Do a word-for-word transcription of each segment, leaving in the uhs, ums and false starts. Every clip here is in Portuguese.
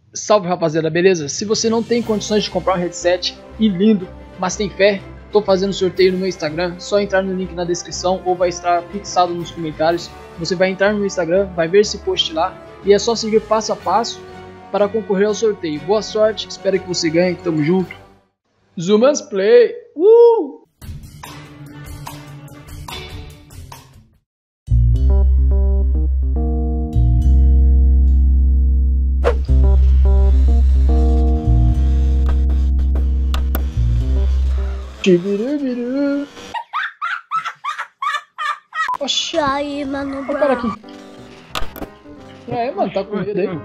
Salve rapaziada, beleza? Se você não tem condições de comprar um headset e lindo, mas tem fé, tô fazendo sorteio no meu Instagram, só entrar no link na descrição ou vai estar fixado nos comentários. Você vai entrar no meu Instagram, vai ver esse post lá e é só seguir passo a passo para concorrer ao sorteio. Boa sorte, espero que você ganhe, tamo junto. Zumans Play! Uh! Tibirubiru. Oxi, aí, mano. oh, pera aqui. E aí, mano, tá com medo aí?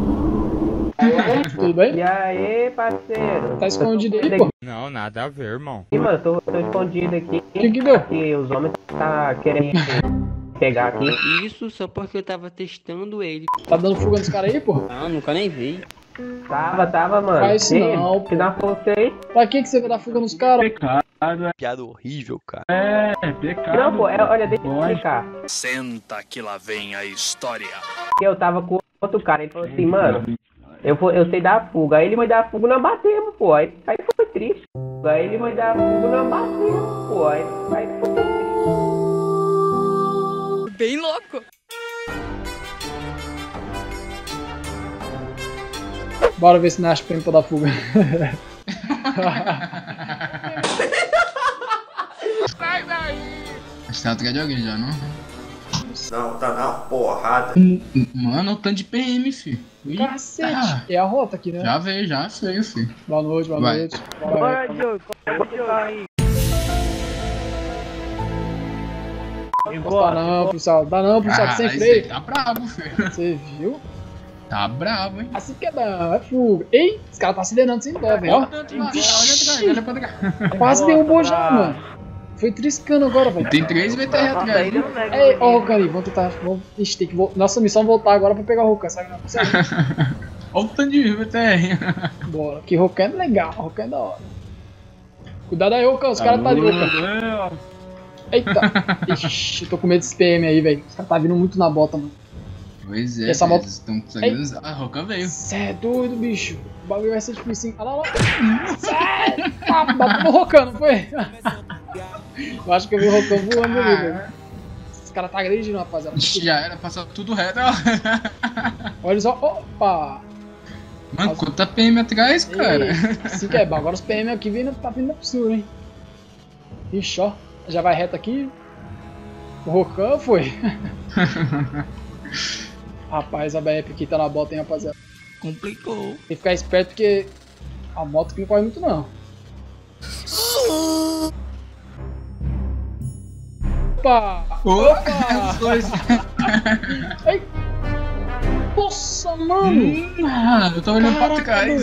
Tudo bem? E aí, parceiro? Tá escondido aí, pô? Não, nada a ver, irmão. Ih, mano, tô, tô escondido aqui. O que que deu? Que os homens tá querendo pegar aqui. Isso só porque eu tava testando ele. Tá dando fuga nos caras aí, pô? Ah, nunca nem vi. Tava, tava, mano. Faz isso Ih, não, que dá força aí. Pra que que você vai dar fuga nos caras? Pecado, é. Piada horrível, cara. É, pecado. Não, pô, é, olha, deixa eu Pode. explicar. Senta que lá vem a história. Eu tava com outro cara, ele falou assim, mano, eu, vou, eu sei dar fuga. Aí ele vai dar fuga, nós batemos, pô. Aí, aí foi triste. Aí ele vai dar fuga, nós batemos, pô. Aí, aí foi triste. Bem louco. Bora ver se não acha prêmio pra dar fuga. Sai daí. Você tá atrás de alguém já, não? Não, tá na porrada. Mano, o tanto de P M, fi. Eita. Cacete! É a rota aqui, né? Já veio, já veio, fi. Boa noite, boa Vai. noite. Bora, Diogo. Bora, Dá não, policial. Dá não, policial, Ah, sem esse freio. aí tá bravo, fi. Você viu? Tá bravo, hein? Assim que é não, é fuga. Ei, os caras tá acelerando sem dó, velho. Ó. Olha atrás, olha pra trás. Quase derrubou já, mano. Foi triscando agora, velho. Tem três V T R atrás, né? Ei, ó o Rocani, vamos tentar. Vamos... Ixi, tem que voltar. Nossa missão é voltar agora pra pegar o Rocan, sabe? Não, consegue. Olha o tanto de V T R. Bora, que Rocan é legal, Rocan é da hora. Cuidado aí, Rocan, os caras tá ali, Rocan. Eita! Ixi, tô com medo desse P M aí, velho. Os caras tá vindo muito na bota, mano. Pois é, Essa moto- eles estão conseguindo usar. Ah, Rocan veio. Cê é doido, bicho. O bagulho vai ser difícil, hein? Olha lá, olha lá. Cê é... Ah, bateu no Rocan, não foi? Eu acho que eu vi o Rocan voando ali, velho. Os caras tá agredindo, rapaziada. Ixi, já era, passou tudo reto, ó. Olha só, opa! Mano, quanta P M atrás, cara. Sim que é bom. Agora os P M aqui vindo, tá vindo por cima, hein? Ixi, ó. Já vai reto aqui. O Rocan foi. Rapaz, a B F aqui tá na bota, hein, rapaziada. Complicou. Tem que ficar esperto porque a moto aqui não corre muito, não. Opa! Opa! Os dois. Ai! Nossa, mano! Hum, ah, eu tô olhando pra Caraca, trás.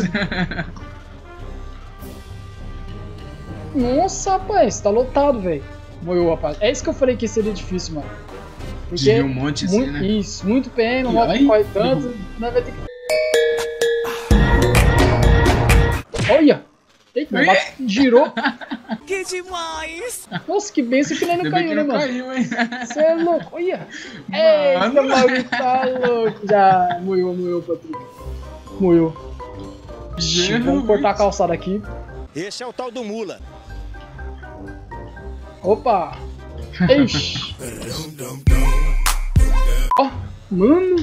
Nossa, rapaz, tá lotado, velho. Moiou, rapaz. É isso que eu falei que seria difícil, mano. Porque Desvia um monte assim, muito, né? Isso, muito P M, a E moto aí? não corre tanto, nós vai ter que... Olha! Eita, Ui. bate- girou. Que demais. Nossa, que benção que nem não Ainda bem caiu, que né, não mano? caiu, hein? Você é louco, olha! Eita, Mano. bagulho tá louco! Já moiou, moiou, Patrick. Moiou. Jesus. Vamos cortar a calçada aqui. Esse é o tal do Mula. Opa! Ixi! Ó, mano!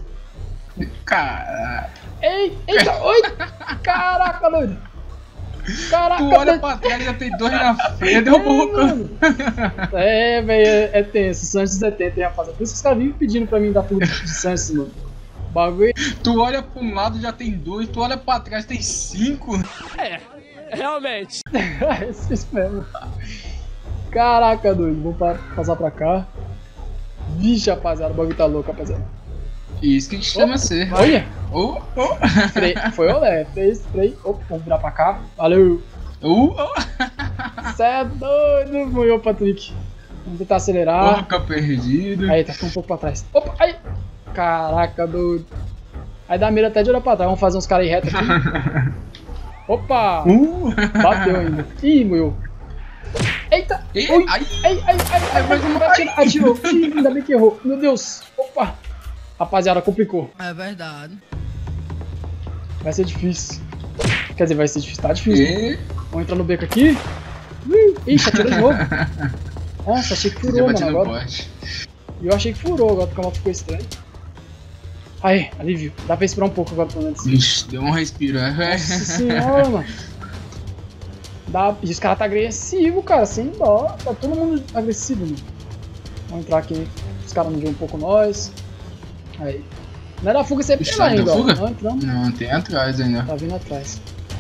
Cara, Ei, eita, oi! Caraca, doido! Caraca, tu olha doido! pra trás, já tem dois na frente, derrubou o Rocan. É, velho, é, é tenso, Sanches é tenso, hein, rapaziada. Por isso que os caras vivem pedindo pra mim dar fuga de Sanches, mano. Bagulho. Tu olha pra um lado, já tem dois, tu olha pra trás, tem cinco. Realmente. É isso mesmo. Caraca, doido, vamos pa- passar pra cá. Vixe, rapaziada, o bagulho tá louco, rapaziada. Isso que chama ser. Olha! Oh, oh. Freio, foi olé, fez, freio. Opa, vamos virar pra cá. Valeu! Uh, oh. Cê é doido, moiou, Patrick. Vamos tentar acelerar. Rocan perdido. Aí, tá ficando um pouco pra trás. Opa, aí! Caraca, doido. Aí dá mira até de olhar pra trás. Vamos fazer uns caras em reto aqui. Opa! Uh. Bateu ainda. Ih, moiou. Eita! Ei, Ui. ai. Ai, ai, ai, ai, mais um. atirou, atirou. Ih, ainda bem que errou. Meu Deus. Opa! Rapaziada, complicou. É verdade. Vai ser difícil. Quer dizer, vai ser difícil. Tá difícil. E... Vamos entrar no beco aqui. Ixi, atirou de novo. Nossa, achei que furou, mano, agora. E eu achei que furou, agora porque a moto ficou estranha. Aí, alívio. Dá pra esperar um pouco agora, pelo menos. Ixi, deu um respiro, é. Nossa senhora, mano. Dá... E os caras tá agressivo, cara, sem dó. Tá todo mundo agressivo, mano. Vamos entrar aqui. Os caras não viram um pouco nós. Aí. Não era fuga sempre Ixi, lá ainda, ó. fuga? Não entramos. Não, tem atrás ainda. Tá vindo atrás.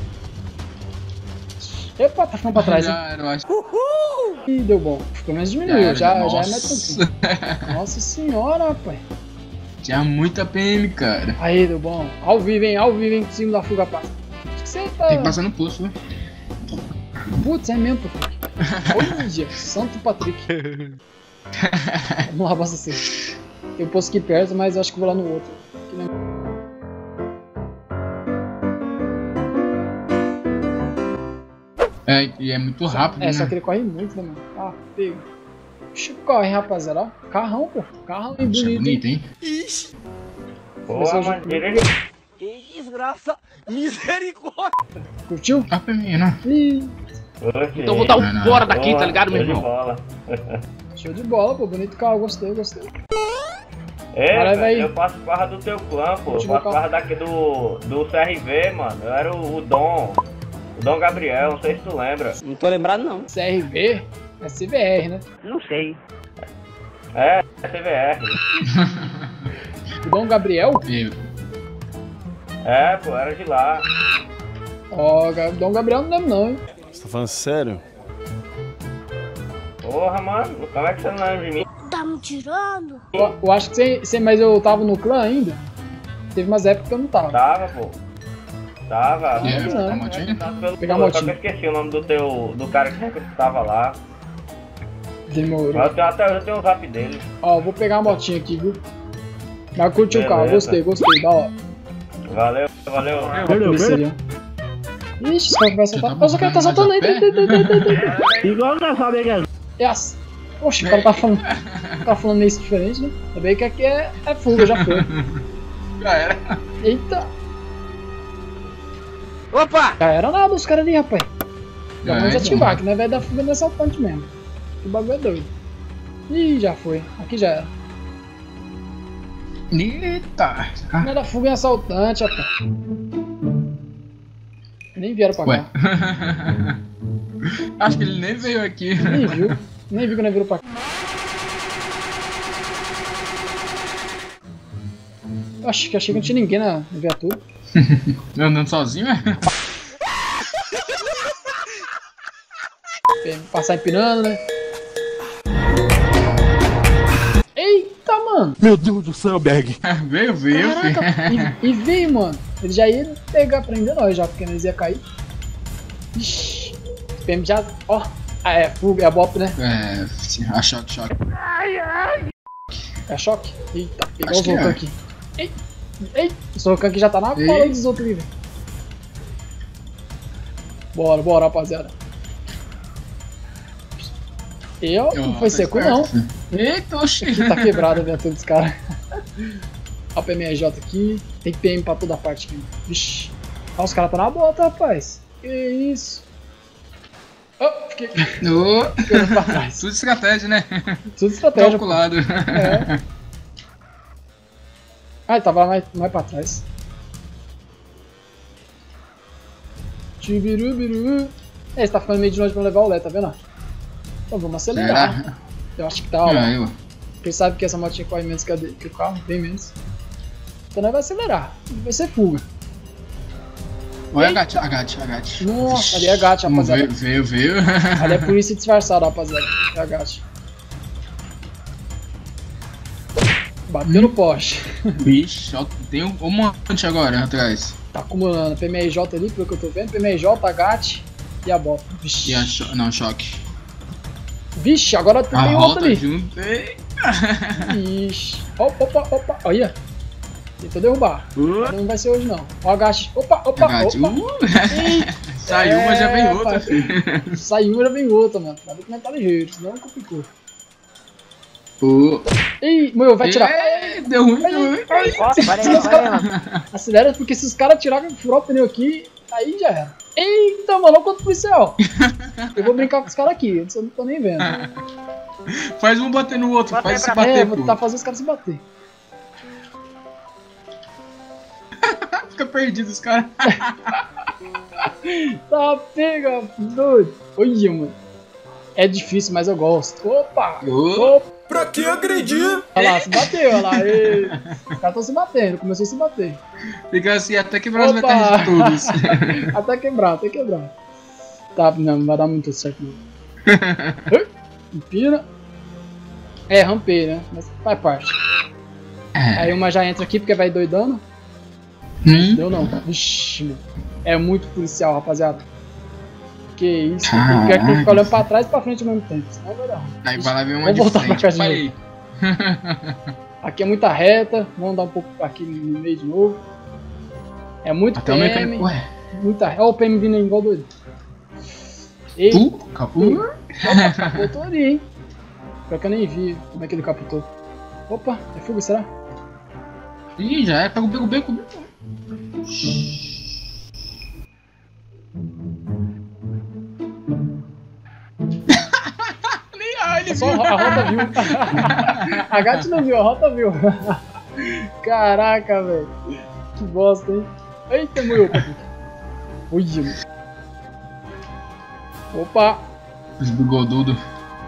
Epa, tá ficando pra trás, hein? Já era, eu acho. Ih, deu bom. Pelo menos diminuiu, já, já, já é mais Nossa. tranquilo. Nossa senhora, rapaz. Tinha muita P M, cara. Aí, deu bom. Ao vivo, hein? Ao vivo, hein? Em cima da fuga passa. Acho que você tá... Tem que passar no pulso, né? Putz, é mesmo, Patrick. Olha, Santo Patrick. Vamos lá, basta ser. Tem um posto aqui perto, mas eu acho que vou lá no outro. Aqui não... É, e é muito rápido, É, né? só que ele corre muito, né, mano? Ah, pego. Oxi, corre, rapaziada, ó. Carrão, pô. Carrão e Isso é bonito, bonito, hein? hein? Porra, mano, dirige. Que desgraça! Misericórdia! Curtiu? Dá pra mim, né? Ih, Então vou dar Não, não. um fora daqui, tá ligado, meu Show de irmão? bola. show de bola, pô. Bonito carro, gostei, gostei. É, Caralho, velho, véi. eu faço parte do teu clã, pô. Eu Continua faço com a- parte daqui do, do C R V, mano. Eu era o, o Dom. O Dom Gabriel, não sei se tu lembra. Não tô lembrado, não. C R V é C V R, né? Não sei. É, é C V R. O Dom Gabriel? Eu. É, pô, era de lá. Ó, Ga- Dom Gabriel não lembro não, hein? Você tá falando sério? Porra, mano, como é que você não lembra de mim? Tá me tirando? Eu, eu acho que você, você... Mas eu tava no clã ainda. Teve umas épocas que eu não tava. Tava, pô. Tava. É, É, não. a motinha? Pelo Pegar a só que motinha. eu esqueci o nome do teu. do cara que sempre tava lá. Demorou. Mas eu tenho, até eu tenho o zap dele. Ó, eu vou pegar a motinha aqui, viu? Mas curti o carro, Beleza. gostei, gostei, da hora. Valeu, valeu. Polícia ali, ó. Ixi, esse cara vai soltar. tá Olha o cara tá botando soltando mais aí. a pé? Igual na fábrica. Yes. Oxe, o cara tá falando. Tá falando meio diferente, né? Ainda bem que aqui é, é fuga, já foi. Já era. Eita! Opa! Já era nada os caras ali, rapaz. Já É, vamos então. ativar, que não é velho da fuga do assaltante mesmo. Que bagulho é doido. Ih, já foi. Aqui já era. Eita. Não é da fuga em assaltante, rapaz. Nem vieram pra Ué. cá. Acho que ele nem veio aqui. Nem viu. Nem viu que não virou pra cá. Eu acho que achei que não tinha ninguém na viatura. Andando sozinho, é? Passar empinando, né? Eita, mano! Meu Deus do céu, Berg. Veio, veio, filho. Caraca, e, e veio, mano. Ele já ia pegar, prender nós já, porque nós ia cair. Ixi. P M já. Ó. Ah, é, fuga, é a bop, né? É, a choque, choque. É choque? Eita, pegou Acho o que Vulcan é. aqui. Ei, ei, o Vulcan aqui já tá na Ei. cola dos outros ali, velho. Bora, bora, rapaziada. Eu? Não Ó, foi tá seco, esperto, não. filho. Eita, oxi. Aqui tá quebrado a viatura dos caras. Ó o P M R J aqui. Tem P M pra toda parte aqui. Vixe. Ó, os caras tá na bota, rapaz. Que isso. Oh, fiquei Ô, ficando pra trás. tudo estratégia, né? Tudo estratégia, pô. Calculado. É. Ah, ele tava lá mais, mais pra trás. Tibirubiru. É, você tá ficando meio de longe pra levar o Lé, tá vendo? Então vamos acelerar. Será? Eu acho que tá, ó. lá. É, eu. Porque sabe que essa motinha corre menos que, a de- que o carro, bem menos. Então nós vai acelerar. Vai ser fuga. Olha a Eita. gate, a gate, a gate. Nossa, ali é gate, Hum, rapaziada. Veio, veio, veio. Ali é polícia disfarçada, rapaziada. É a gate. Bateu no poste. Bicho, ó, tem um, um monte agora atrás. Tá acumulando. P M R J ali, pelo que eu tô vendo. P M R J, a gate e a bota. Vixe. E a cho não, choque. Vixe, agora tem A outro volta ali. junto. Ei. Ixi. Opa, opa, opa. Olha. Tentou derrubar. Não vai ser hoje, não. Ó a gate. Opa, opa, A gate. opa. Uh. Eita. Saiu uma, já vem É, outra, pai. filho. Saiu, já vem outra, mano. Pra ver como é que tá ligeiro, senão complicou. Pô. Ih, meu, vai tirar. Ei, deu ruim, deu ruim. Nossa, vai aí, vai aí. Acelera, porque se os caras tirarem furar o pneu aqui, aí já era. Eita, mano, olha quanto policial. Eu vou brincar com os caras aqui, eu não tô nem vendo. Faz um bater no outro, faz se É, bater, vou pô. tentar fazer os caras se bater. Fica perdido os caras. Tá, pega, doido. Olha, mano. É difícil, mas eu gosto. Opa! Ô. Opa! Pra que agredir? Olha lá, se bateu, olha lá. Ei. Os caras estão se batendo, começou a se bater. Fica assim até quebrar os Opa! metais de todos. Até quebrar, até quebrar. Tá, não, não vai dar muito certo não. Empina. É, rampei, né? Mas faz parte. Aí uma já entra aqui porque vai doidando. Hum? Deu não. Vixe, mano. É muito policial, rapaziada. Que isso. Caraca. Pior que tem que ficar olhando pra trás e pra frente ao mesmo tempo. Senão vai dar ruim. Aí vai lá ver uma Vamos de voltar pra frente. cá de Parei. Aqui é muita reta. Vamos dar um pouco aqui no meio de novo. É muito Até o P M. mecânico. Ué, Muita reta. Olha o P M vindo aí igual doido. Eita. tu? Capô? Opa, capotou ali, hein? Pior que eu nem vi como é que ele capotou. Opa, é fuga, será? Ih, já é. Pega o beco, beco, beco. Nem ah, ele É só viu. a rota viu. A Gat não viu, a rota viu. Caraca, velho. Que bosta, hein? Eita, morreu. Ui, mano. Opa. Os bigodudos.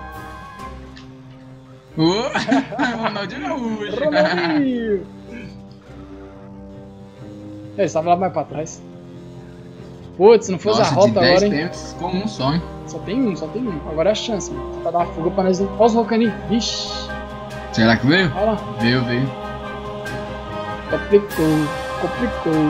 Ô, Ronaldinho Gaúcho. Ronaldinho. Ele estava lá mais pra trás. Putz, se não fosse Nossa, a rota de dez agora, hein? tempos ficou um só, hein? Só tem um, só tem um. Agora é a chance, mano. Pra dar uma fuga pra nós. Olha os rocaninhos. Vixe. Será que veio? Olha lá. Veio, veio. Complicou. Complicou.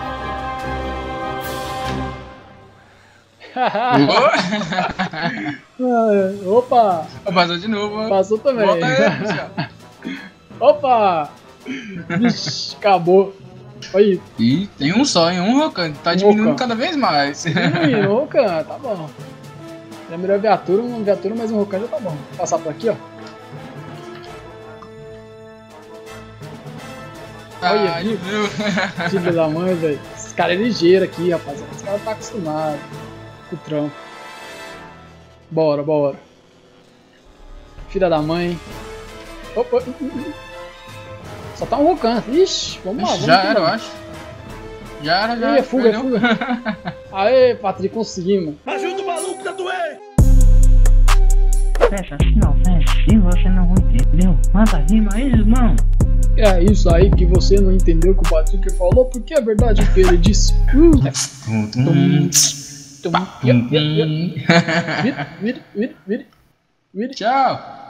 Ah, opa! Passou de novo, ó. Passou também. Volta aí, Michel. Opa! Vixe, acabou. Olha aí. Ih, tem um só, hein? Um Rocan. Tá Um diminuindo Rocan. cada vez mais. Diminuindo, o Rocan, tá bom. É melhor viatura, uma viatura, mas um Rocan já tá bom. Vou passar por aqui, ó. Olha, Ah, viu? viu? Filho da mãe, velho. Esse cara é ligeiro aqui, rapaziada. Esse cara tá acostumado com o trampo. Bora, bora. Filha da mãe. Opa. Só tá um Rocan. Ixi, vamos lá. Vamos Já que era, eu vamos. acho. Já era, já Ih, era. é fuga, é perdeu. fuga. Aê, Patrick, conseguimos. Ajuda o maluco da doer! Fecha, assim não, fecha. Se você não entendeu, manda rima aí, irmão. É isso aí que você não entendeu que o Patrick falou, porque é verdade o que ele disse. Uh. Tum, tum. Tum, Pá, ia, tum, ia, ia. tum. Vira, vira, vira, vira. Tchau.